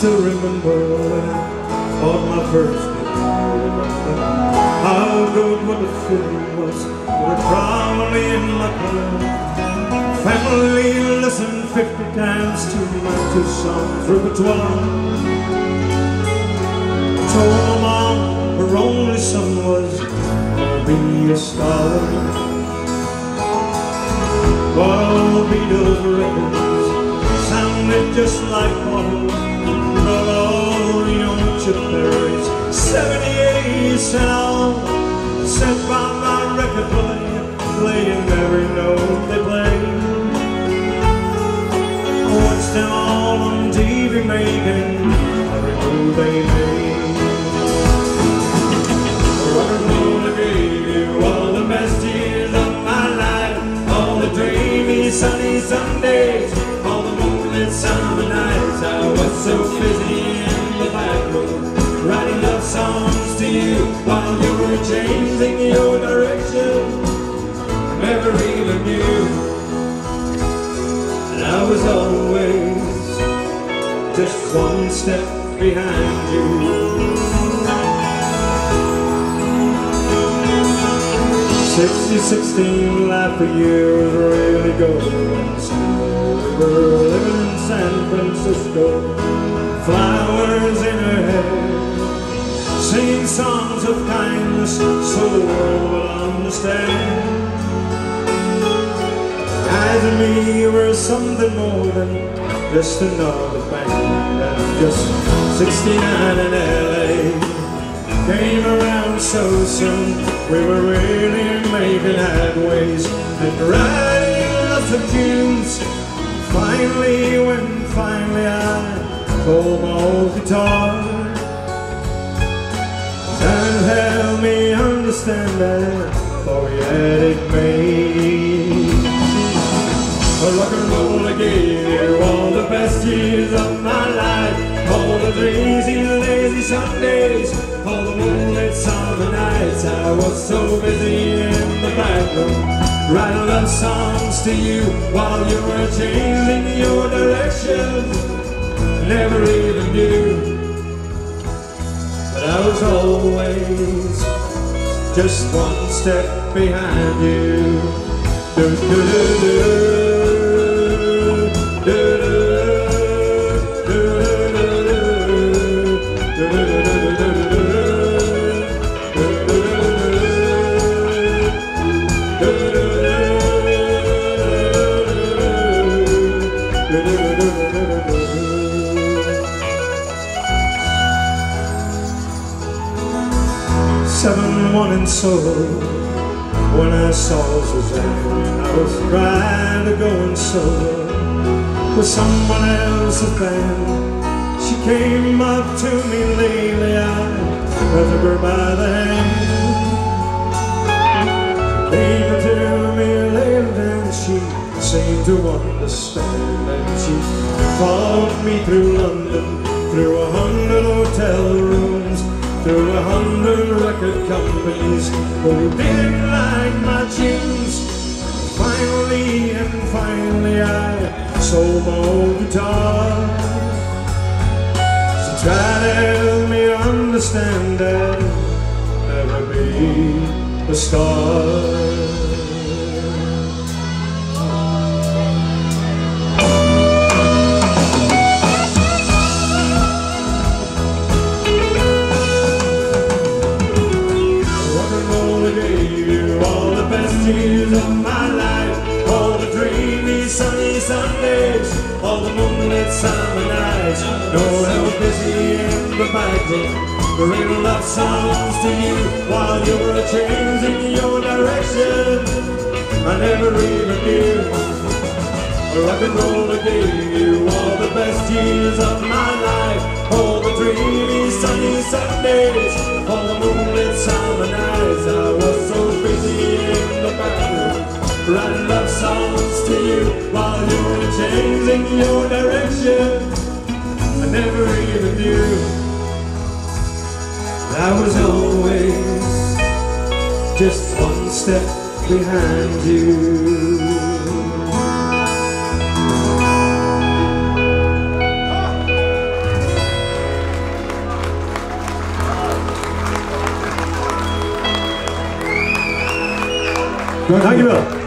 still remember when I bought my first guitar. How good what the feeling was, with a trolley in my car. Family listened 50 times to my 2 songs repertoire. Told Mom her only son was gonna be a star. But all the Beatles records sounded just like Paul. But all the old Chip Berry's 78s and all set by my record player, playing every note they played. Watch them all on TV making every move they made. Rock and roll gave you all the best years of my life, all the dreamy sunny Sundays, all the moonlit summer nights. I was so busy in the back room writing love songs to you while you were changing your direction. I never even knew that I was always just one step behind you. 16 life for you was really going slow. We were living in San Francisco, flowers in her hair, singing songs of kindness so the world will understand. Guys and me were something more than just another band. And just 69 in LA came around so soon. We were really making headways and writing lots of tunes. Finally I told my old guitar and help me understand that, for we had it made. Rock and roll gave you all the best years of my life, all the lazy Sundays, all the moonlit summer nights. I was so busy in the back room writing love songs to you while you were changing your direction. Never even knew that I was always just one step behind you. Do, do, do, do. 7-1 and so when I saw Suzanne, I was trying to go in solo with someone else's band. She came up to me lately, I took her by the hand. She came to me lately and she seemed to understand, and she followed me through London, through 100 hotel rooms, through 100 record companies who didn't like my tunes. Finally I sold my old guitar. She tried to help me understand that I'll never be a star. Years of my life, all the dreamy sunny Sundays, all the moonlit summer nights. No help busy in the back room, writing love songs to you while you were changing your direction. I never even knew rock and roll gave you all the best years of my life, all the dreamy sunny Sundays, all the moonlit summer nights. I was so busy in the back room writing love songs to you while you were changing your direction. I never even knew that I was always just one step behind you. Dankjewel.